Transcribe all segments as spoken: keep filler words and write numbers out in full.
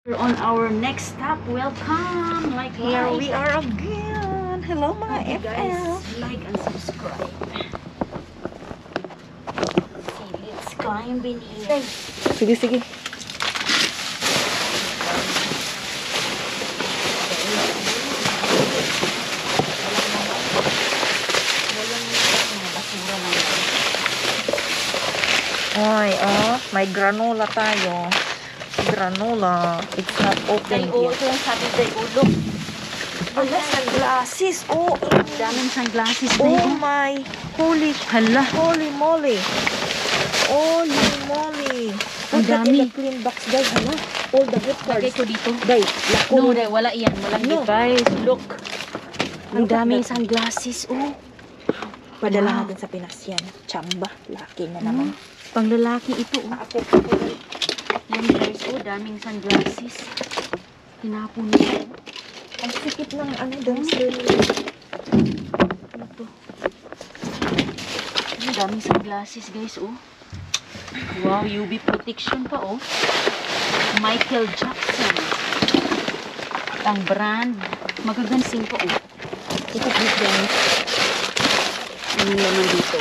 We're on our next stop. Welcome. Like, Here like. we are again. Hello mga Thank you F L. guys. Like and subscribe. See, let's climb in here. Sige, sige. Ay, oh, may granola tayo. Granola. It's not open Dayo, yet. ito yung sabi dayo. Look. Wala, sunglasses. Oh, Daming sunglasses na oh yun. my. Holy, Hala. holy moly. Holy moly. Ang Put that dami. in the clean box, guys. Hala, all the gift Lagay cards. ko dito. Day, lako. No, day, wala yan. Walang No. gift. Guys, look. Ang Look at daming that. sunglasses. Oh. Padala Wow. natin sa Pinas yan. Chamba. Laki na naman. Pang lalaki ito. Oh. Ako, ako. Yan guys. Oh, daming sunglasses. Tinapon nila. Ang sikip ng ano doon sa Ito. Ang daming sunglasses guys. Oh. Wow, U V protection pa oh. Michael Jackson. Ang brand. Magagansing po oh. Look at this, guys. Ano naman dito?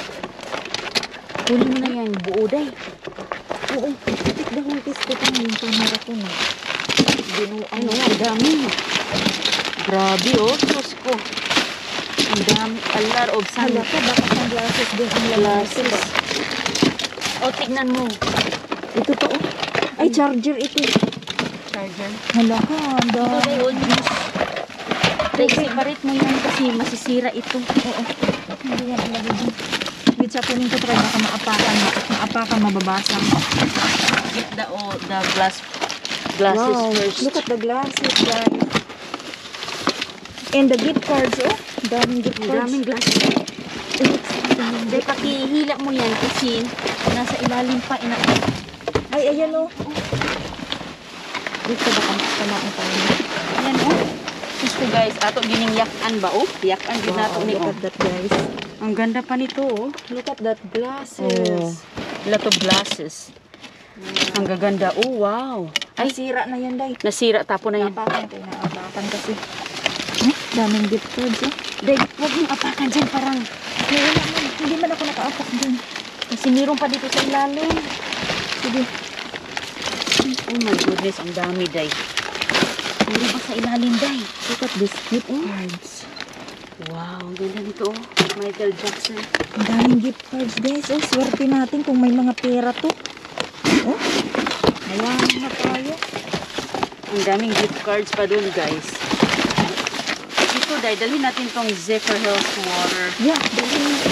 Kunin mo na yan. Buo day. Oo, tik the whole piece ko pa yung camera ko na. Binuan. Ano, ang dami. Grabe oh. Diyos ko. Ang dami. A lot of Hala sunglasses. ka, baka sunglasses din ang lalaki ba? O, tignan mo. Ito pa, oh. Ay, charger ito. Charger. Hala ka, ang Ito dami. day, oh, juice. Day, separate mo yan kasi masisira ito. Oo. Hindi yan ilagay dyan. Wait, sa kunin ko try, baka maapakan, maapakan, mababasang. Get the, oh, the glass, glasses Wow, first. look at the glasses, guys. And the gift cards, oh. Daming gift Ang cards. daming glasses. Day, pakihila mo yan kasi nasa ilalim pa. Ina Ay, ayan, oh. Wait, ka baka maapakan tayo. Ayan, oh. Gusto guys, ato gining yakan ba, oh? Yakan din nato ni, Look oh. at that, guys. Ang ganda pa nito, oh. Look at that glasses. Lot of glasses. Ang gaganda. Oh, wow. Ay, Ay, sira na yan, day. nasira. Tapo na yan. Napakan ko, naapakan kasi. Eh, daming gift cards, eh. Day, huwag mong apakan dyan. Parang, Ay, wala man. Hindi man ako nakaapak dun. kasi meron pa dito sa ilalim. Sige. Oh my goodness, ang dami, Day. Meron pa sa ilalim, Day. Look at this gift cards. Wow, ang ganda nito, oh. Michael Jackson. Ang daming gift cards, guys. Oh, swerte natin kung may mga pera to. Oh, mayaman na tayo. Ang daming gift cards pa doon, guys. Dito, Day, dalhin natin tong Zephyr Hills water. Yeah, dali natin.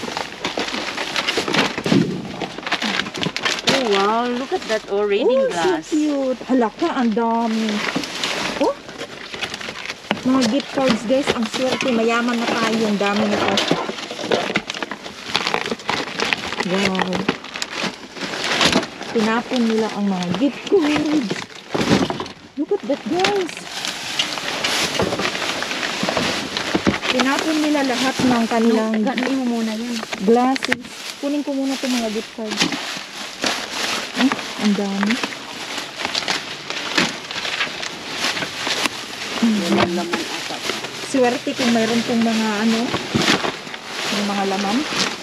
Oh, wow. Look at that, oh. Reading Oh, glass. so cute. Hala ka, ang dami. Oh, mga gift cards, guys. Ang swerte. Mayaman na tayo. Ang dami nito. Wow. Tinapon nila ang mga gift cards. Look at that, guys. Tinapon nila lahat ng kanilang No, gano'n mo muna yan. glasses. Kunin ko muna itong mga gift cards. Eh, ang dami. Yan ang laman ata. Swerte kung mayroon pong mga ano, yung mga laman.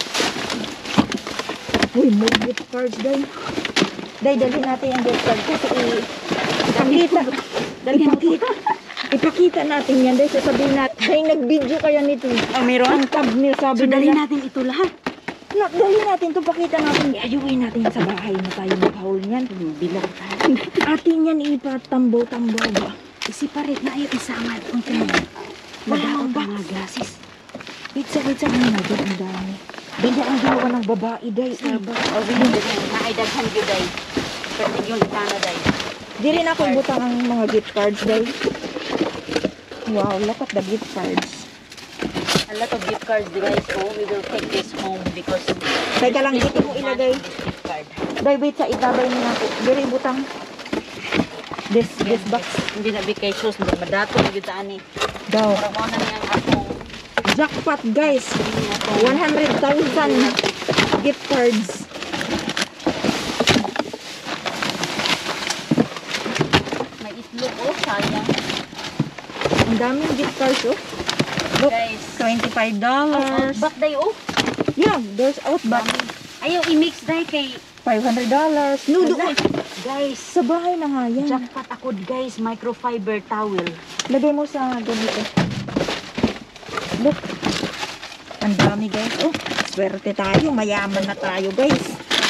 Uy, more gift cards, day. Day, dalhin natin yung gift card kasi i- ipakita. Ipakita. Ipakita natin yan, day. Sasabihin natin, ay, nag-video kaya nito. Ah, meron? Ang thumbnail, sabi So, dali nila. natin ito lahat. Na, dali natin ito, pakita natin. Ayuin natin yan sa bahay na tayo mag-haul niyan. Bilang tayo. Atin yan ipatambaw-tambaw ba? Isiparate na yung isama. Ang tingin. Madaot ang mga glasses. Wait sa, wait sa muna, day. Ang dami. Bigyan ang ginawa ng babae, day. O, bilhin din yan. Naidaghan yun, day. Pwede yung itana, day. Di rin ako ibutang ang mga gift cards, day. Wow, look at the gift cards. A lot of gift cards, guys. Oh, we will take this home because... Teka lang, dito mo ilagay. Gift card. Day, wait sa itabay niya ako. Di rin ibutang. This, this box. Hindi na vacations. Madato na kita ani. Daw. Para mo na niyang akong... Jackpot, guys. one hundred thousand gift cards. itlog. Oh, sayang. Ang daming gift cards, oh. Look, Guys. twenty-five Oh, dollars. outback day, oh. Yeah, there's outback. Ayaw i-mix day kay... five hundred dollars. No, Wala. doon. Guys, Sa bahay na nga yan. jackpot ako guys. Microfiber towel. Lagay mo sa ganito. Look. Ang dami, guys. Oh, swerte tayo. Mayaman na tayo, guys.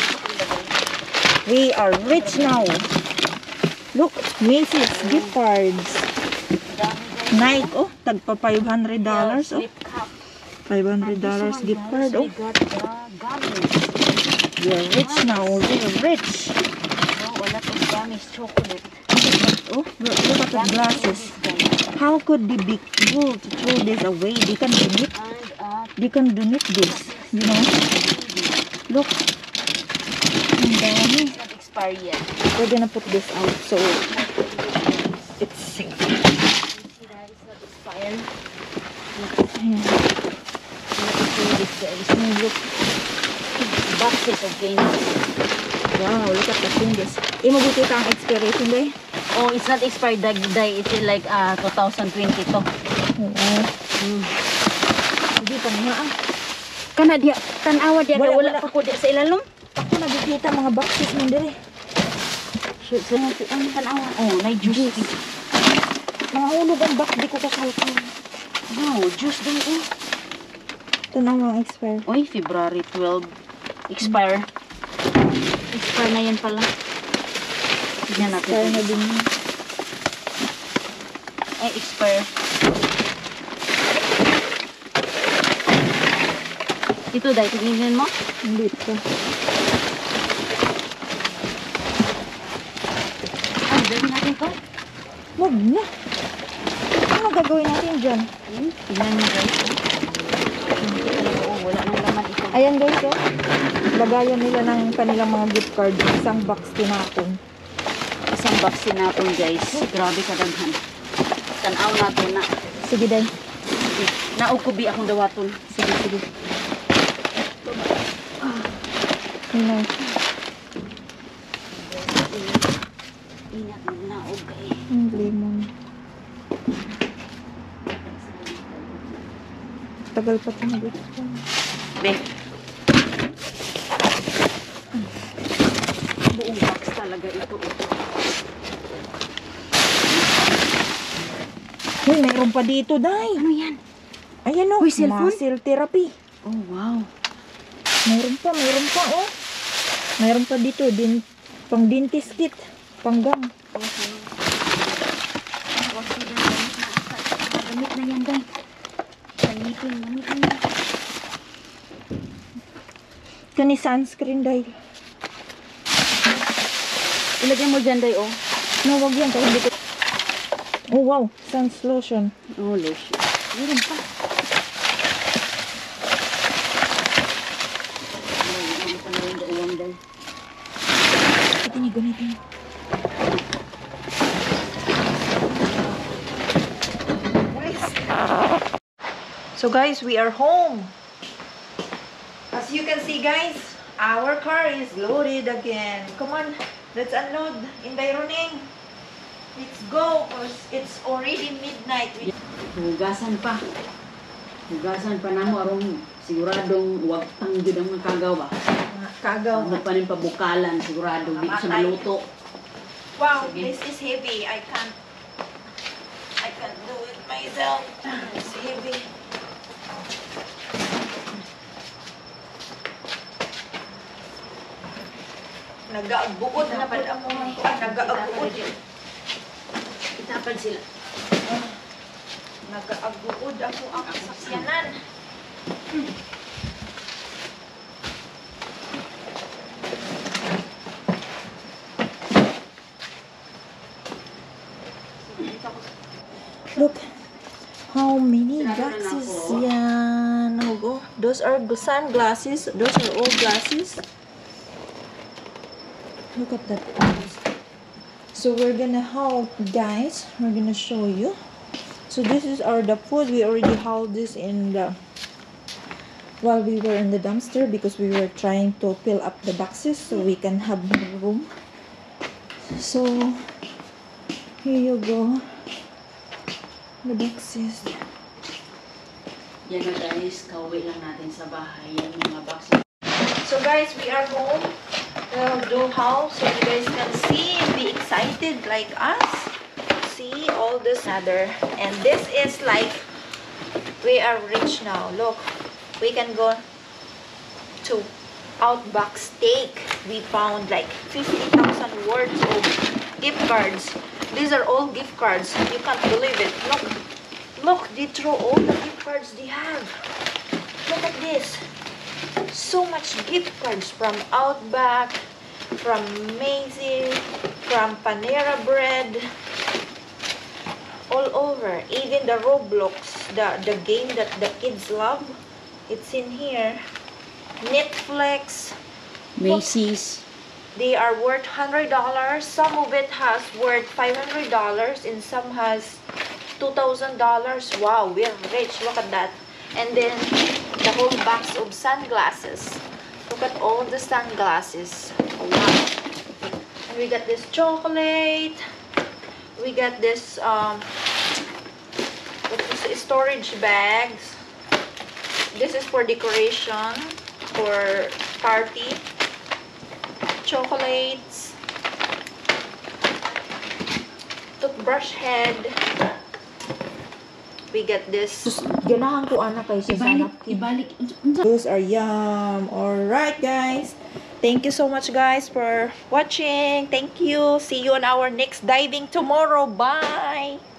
We are rich now. Look, Macy's gift cards. Nike, oh, tagpa five hundred dollars. Oh, Slip cup. five hundred dollars And this gift one, card. guys, Oh, we got the gummies. we're rich now. We're rich. Oh, a lot of gummies. Chocolate. Oh, look, look at the glasses. How could they be able to throw this away? They can donate. And uh, They can donate this. You know? Look. Ang dami. it's not expired yet. We're gonna put this out so it's safe. See that it's not expired. Ayan. Let's see this guys. Ayan, look. Boxes of games. Wow, look at the fingers. Eh, magkikita ang expiration day. Oh, it's not expired day. day. It's like uh, twenty twenty to. Oo. Mm. Hindi pa nga ah. Kana dia tanawa dia Wala, wala, wala. wala pa ko di sa ilalom. Ako nagkikita mga boxes mo dire. Shoot, sa ang tanawa. Oh, na juice. Mga hulog ang box, di ko kakalkal. Wow, juice din eh. Tanaw ang expire. Oy, February twelfth. Expire. Expire na yan pala. Tignan natin. Expire na din yun. Ay, expire. Ito dahil, tignan mo. Hindi ito. Ay, dahil natin to. Wag na. Ano gagawin natin dyan? Hmm, tignan mo guys. Hindi talaga, oh, wala nang laman ito. Ayan guys, oh. Lagayan nila ng kanilang mga gift card. Isang box tinapon. Isang box sinapon guys. Grabe kadaghan. Tanaw nato na. Sige, day. Sige. Naukubi akong dawaton. Sige, sige. Hinay. Ingat mo na, okay. Ang lemon. Tagal pa ito na dito. Be. Buong box talaga ito. Uy, mayroon pa dito, day. Ano yan? Ayan o, Uy, cellphone? muscle therapy. Oh, wow. Mayroon pa, mayroon pa, oh. Mayroon pa dito, din, pang dentist kit, pang gum. Okay. Okay, gamit na ata. Gamit na yan, day. Gamitin, gamit na yan. Kani sunscreen, day. Ilagyan mo dyan, day, oh. No, wag yan, kasi dito. Oh, wow, suns lotion. Oh, lotion. Meron pa. Ano pa na rin daiwang, day. Ito niya, gamitin. So guys, we are home. As you can see guys, our car is loaded again. Come on, let's unload. Inday Running. Let's go, cause it's already midnight. We Hugasan pa. Hugasan pa na mo arong siguradong wag tanggid ang mga kagaw ba. kagaw. Ano pa rin pabukalan sigurado di sa maluto. Wow, Sige. this is heavy. I can't. I can't do it myself. It's heavy. Nag-aagbuod na po ang mga nag-aagbuod. Itapad sila. Nag-aagbuod ako ang sasakyanan. Look how many boxes yan. Oh, those are the sunglasses. Those are all glasses. Look at that. So we're gonna haul, guys. We're gonna show you. So this is our the food. We already hauled this in the while we were in the dumpster because we were trying to fill up the boxes so we can have more room. So Here you go. The boxes. Yan na guys, kauwi lang natin sa bahay. Yan mga boxes. So guys, we are home. The do house, so you guys can see and be excited like us. See all this other, and this is like we are rich now. Look, we can go to Outback Steak. We found like fifty thousand worth of gift cards. These are all gift cards. You can't believe it. Look, look, they throw all the gift cards they have. Look at this. So much gift cards from Outback, from Macy's, from Panera Bread, all over. Even the Roblox, the, the game that the kids love, it's in here. Netflix. Macy's. They are worth one hundred dollars. Some of it has worth five hundred dollars and some has two thousand dollars. Wow, we're rich. Look at that. And then the whole box of sunglasses. Look at all the sunglasses. Wow. And we got this chocolate. We got this um what is it? Storage bags. This is for decoration, for party. Chocolates. Toothbrush head. We get this. Ganahan ko ana kay sa Ibalik, ibalik. Those are yum. Alright, guys. Thank you so much, guys, for watching. Thank you. See you on our next diving tomorrow. Bye.